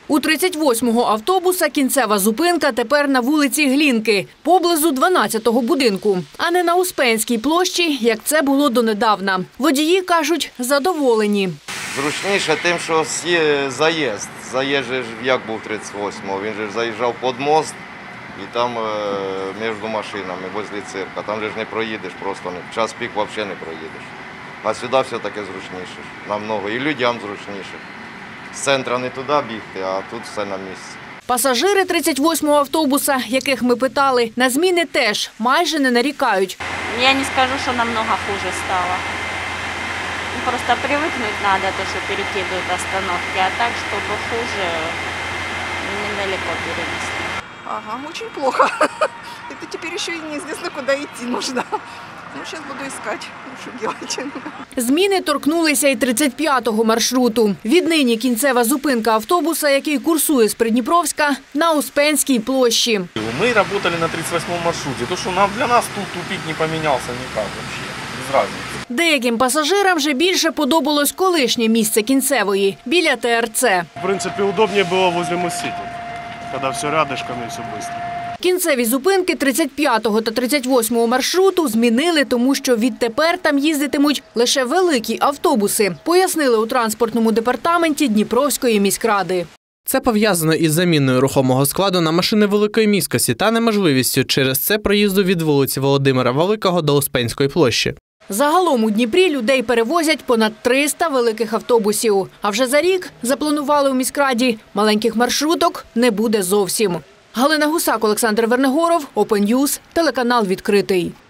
У 38-го автобуса кінцева зупинка тепер на вулиці Глінки, поблизу 12-го будинку, а не на Успенській площі, як це було донедавна. Водії кажуть, задоволені. Зручніше тим, що є заїзд. Заїзд же як був 38-го, він же заїжджав під мост і там між машинами, возле цирка. Там же ж не проїдеш просто, в час пік взагалі не проїдеш. А сюди все-таки зручніше, намного, і людям зручніше. З центру не туди бігти, а тут все на місці. Пасажири 38-го автобуса, яких ми питали, на зміни теж майже не нарікають. Я не скажу, що намного хуже стало. Просто привыкнуть надо, то, что перекидывают остановки, а так, чтобы хуже, недалеко перенести. Ага, очень плохо. Это теперь еще и неизвестно, куда идти нужно. Ну, сейчас буду искать, что делать. Зміни торкнулися і 35-го маршруту. Віднині кінцева зупинка автобуса, який курсує з Придніпровська, на Успенській площі. Мы работали на 38-м маршруте. То, что для нас тут тупик не поменялся никак вообще, без разницы. Деяким пасажирам вже більше подобалось колишнє місце кінцевої, біля ТРЦ. В принципе, удобнее было возле Моссити, когда все рядышком и все быстро. Кінцеві зупинки 35-го та 38-го маршруту змінили, тому що відтепер там їздитимуть лише великі автобуси, пояснили у транспортному департаменті Дніпровської міськради. Це пов'язано із заміною рухомого складу на машини великої міськості та неможливістю через це проїзду від вулиці Володимира Великого до Успенської площі. Загалом у Дніпрі людей перевозять понад 300 великих автобусів. А вже за рік, запланували у міськраді, маленьких маршруток не буде зовсім. Галина Гусак, Олександр Вернегоров, Open News, телеканал «Відкритий».